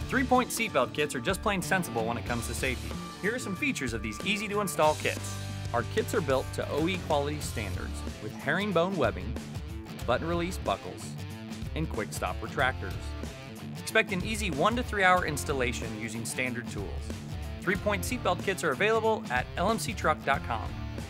3-point seatbelt kits are just plain sensible when it comes to safety. Here are some features of these easy-to-install kits. Our kits are built to OE quality standards with herringbone webbing, button release buckles, and quick stop retractors. Expect an easy 1 to 3 hour installation using standard tools. 3-point seatbelt kits are available at LMCTruck.com.